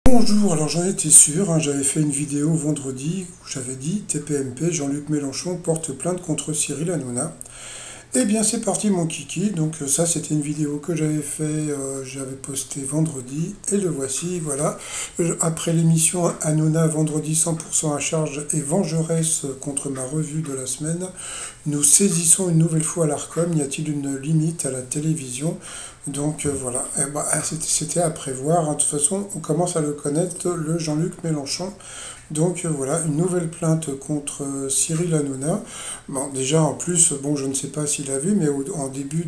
Bonjour, alors j'en étais sûr, hein, j'avais fait une vidéo vendredi où j'avais dit TPMP, Jean-Luc Mélenchon porte plainte contre Cyril Hanouna. Eh bien c'est parti mon kiki, donc ça c'était une vidéo que j'avais fait, j'avais posté vendredi, et le voici, voilà. Après l'émission Hanouna vendredi 100% à charge et vengeresse contre ma revue de la semaine, nous saisissons une nouvelle fois l'Arcom, y a-t-il une limite à la télévision? Donc voilà, c'était à prévoir, hein. De toute façon on commence à le connaître, le Jean-Luc Mélenchon. Donc voilà, une nouvelle plainte contre Cyril Hanouna. Bon, déjà en plus, bon, je ne sais pas s'il a vu, mais en début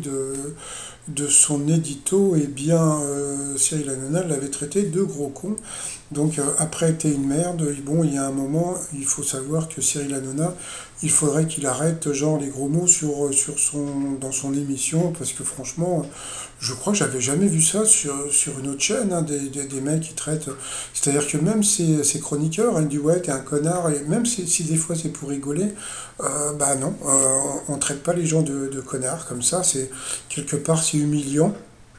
de son édito, eh bien, Cyril Hanouna l'avait traité de gros con. Donc après, t'es une merde. Et bon, il y a un moment, il faut savoir que Cyril Hanouna, il faudrait qu'il arrête genre les gros mots dans son émission, parce que franchement, je crois que j'avais jamais vu ça sur une autre chaîne, hein, des mecs qui traitent. C'est-à-dire que même ces chroniqueurs, ils disent ouais, t'es un connard, et même si des fois c'est pour rigoler, bah non, on traite pas les gens de connards comme ça, c'est quelque part c'est humiliant.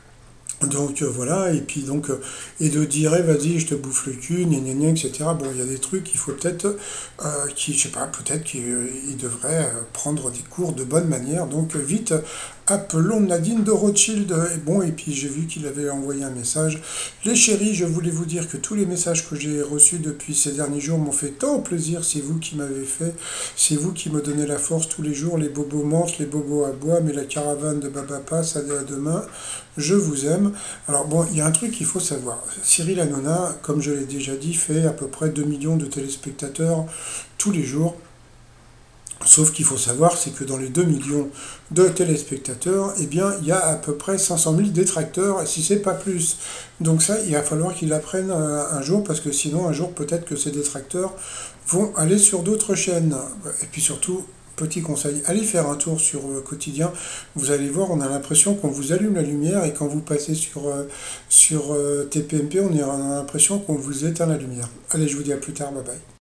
Donc voilà, et puis donc, et de dire, eh, vas-y, je te bouffe le cul, gna gna gna, etc. Bon, il y a des trucs, il faut peut-être, je sais pas, peut-être qu'il devrait prendre des cours de bonne manière. Donc vite, appelons Nadine de Rothschild. Et bon, et puis j'ai vu qu'il avait envoyé un message. Les chéris, je voulais vous dire que tous les messages que j'ai reçus depuis ces derniers jours m'ont fait tant plaisir. C'est vous qui m'avez fait, c'est vous qui me donnez la force tous les jours. Les bobos mentent, les bobos aboient, mais la caravane de Baba passe, allez à demain. Je vous aime. Alors bon, il y a un truc qu'il faut savoir. Cyril Hanouna, comme je l'ai déjà dit, fait à peu près 2 millions de téléspectateurs tous les jours. Sauf qu'il faut savoir, c'est que dans les 2 millions de téléspectateurs, eh bien, il y a à peu près 500 000 détracteurs, si c'est pas plus. Donc ça, il va falloir qu'il apprenne un jour, parce que sinon, un jour, peut-être que ces détracteurs vont aller sur d'autres chaînes. Et puis surtout, petit conseil, allez faire un tour sur Quotidien, vous allez voir, on a l'impression qu'on vous allume la lumière, et quand vous passez sur TPMP, on a l'impression qu'on vous éteint la lumière. Allez, je vous dis à plus tard, bye bye.